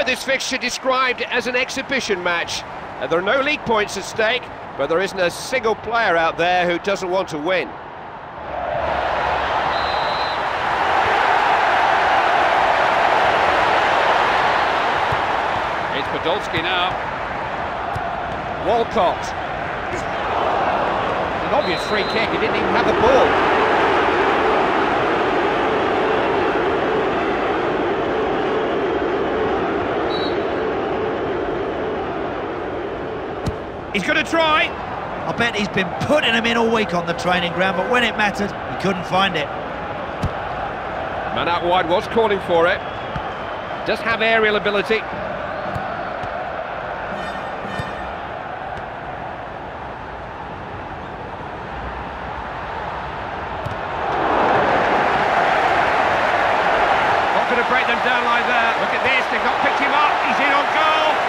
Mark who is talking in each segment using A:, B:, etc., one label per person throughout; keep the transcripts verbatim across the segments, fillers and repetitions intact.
A: this fixture described as an exhibition match. And there are no league points at stake, but there isn't a single player out there who doesn't want to win.
B: It's Podolski now.
A: Walcott. An obvious free kick, he didn't even have the ball. He's going to try.
C: I bet he's been putting them in all week on the training ground, but when it mattered, he couldn't find it.
A: Man out wide was calling for it. Does have aerial ability. Not going to break them down like that. Look at this, they've not picked him up. He's in on goal.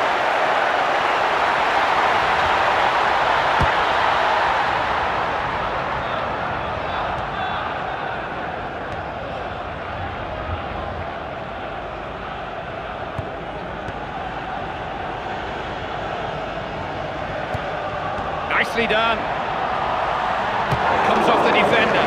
A: Nicely done. Comes off the defender.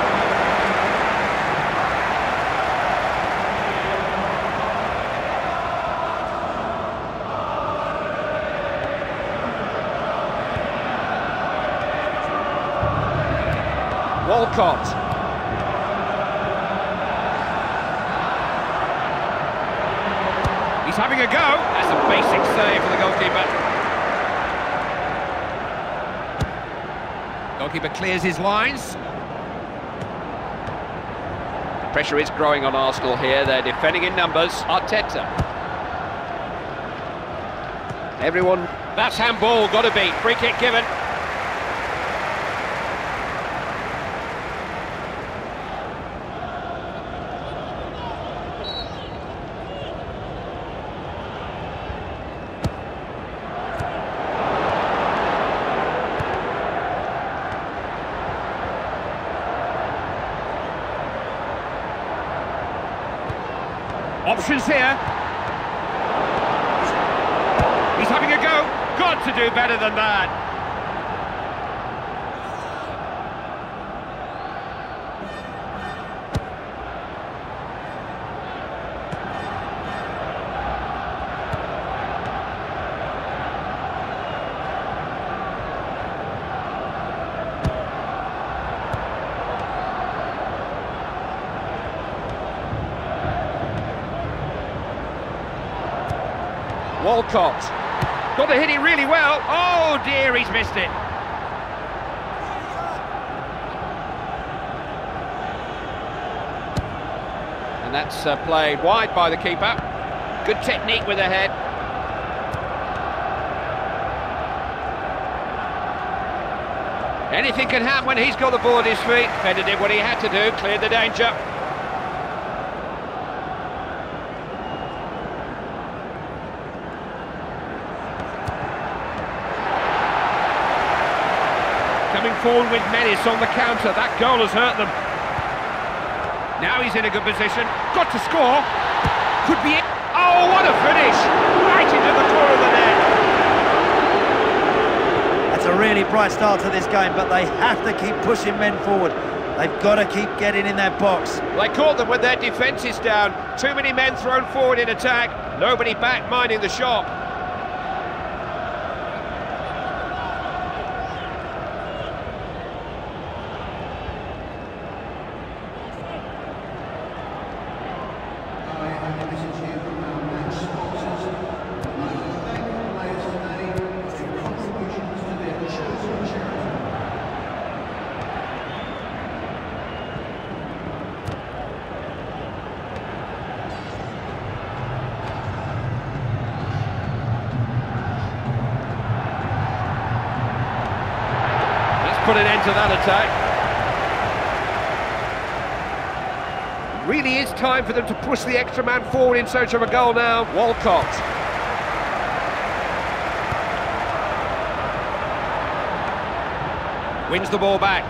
A: Walcott. He's having a go. That's a basic save for the goalkeeper. Goalkeeper clears his lines. The pressure is growing on Arsenal here. They're defending in numbers. Arteta. Everyone, that's handball, got to be. Free kick given. Options here. He's having a go. Got to do better than that. Walcott. Got to hit it really well. Oh dear, he's missed it. And that's uh, played wide by the keeper. Good technique with the head. Anything can happen when he's got the ball at his feet. Defender did what he had to do, cleared the danger. Coming forward with menace on the counter. That goal has hurt them. Now he's in a good position. Got to score. Could be it. Oh, what a finish! Right into the corner of the net.
C: That's a really bright start to this game, but they have to keep pushing men forward. They've got to keep getting in their box.
A: They caught them when their defence is down. Too many men thrown forward in attack. Nobody back minding the shot. Put an end to that attack. Really is time for them to push the extra man forward in search of a goal now. Walcott. Wins the ball back.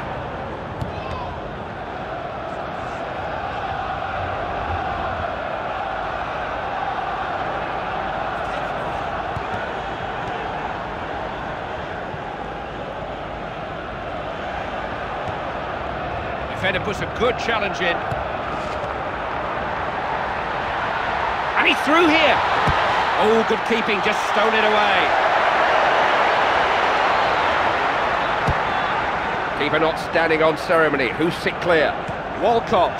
A: defender puts a good challenge in. And he's through here. Oh, good keeping, just stole it away. Keeper not standing on ceremony. Who's sit clear? Walcott.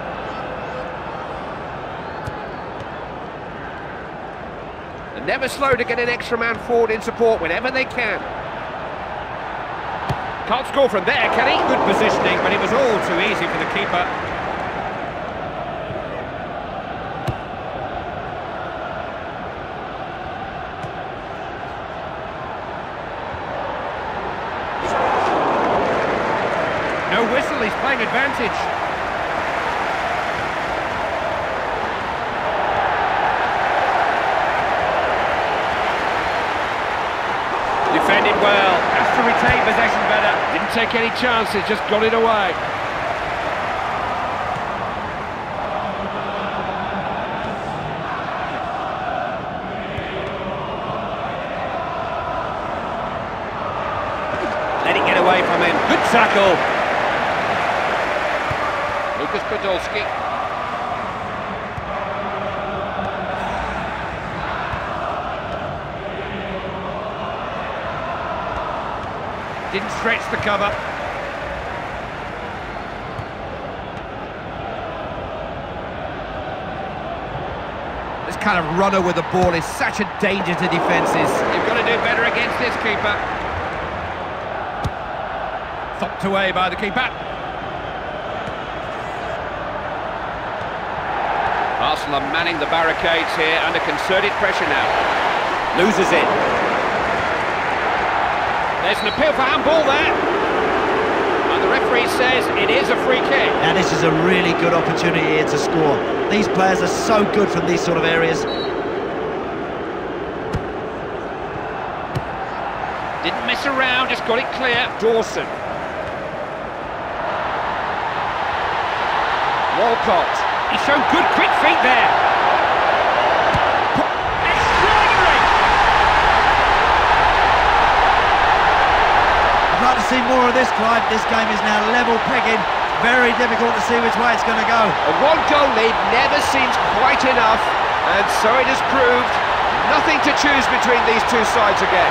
A: And never slow to get an extra man forward in support whenever they can. Can't score from there, can he? Good positioning, but it was all too easy for the keeper. No whistle, he's playing advantage. Defended well, has to retain possession better. Didn't take any chances, just got it away. Let it get away from him. Good tackle. Lucas Podolski. Didn't stretch the cover. This kind of runner with the ball is such a danger to defences. You've got to do better against this keeper. Thumped away by the keeper. Arsenal are manning the barricades here under concerted pressure now. Loses it. There's an appeal for handball there. And the referee says it is a free kick.
C: Now this is a really good opportunity here to score. These players are so good from these sort of areas.
A: Didn't mess around, just got it clear. Dawson. Walcott. He's shown good quick feet there. Extraordinary!
C: I'd like to see more of this, Clive. This game is now level pegging. Very difficult to see which way it's going to go.
A: A one-goal lead never seems quite enough, and so it has proved. Nothing to choose between these two sides again.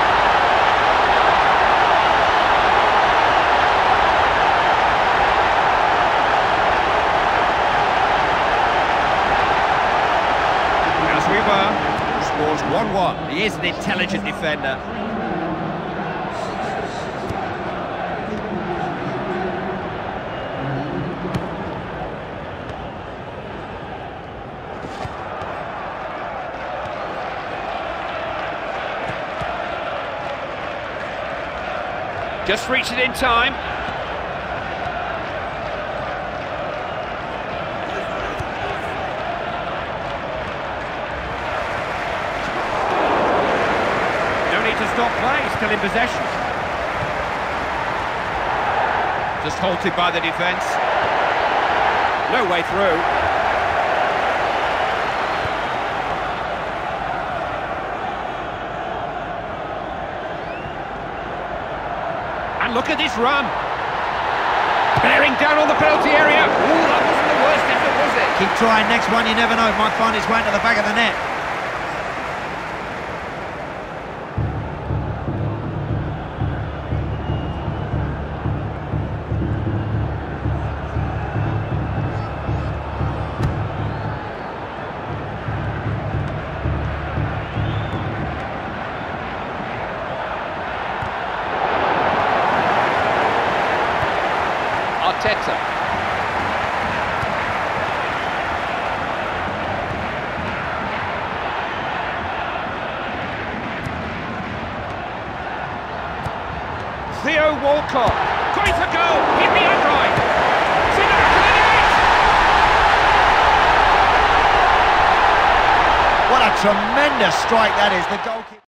A: Scores one one. He is an intelligent defender. Just reached it in time. Stop play, still in possession. Just halted by the defence. No way through. And look at this run. Bearing down on the penalty area. Ooh, that wasn't the worst effort, was it?
C: Keep trying, next one, you never know. It might find its way into the back of the net.
A: Arteta. Theo Walcott. Going for goal. Hit the upright. It's in the back of the net.
C: What a tremendous strike that is. The goalkeeper.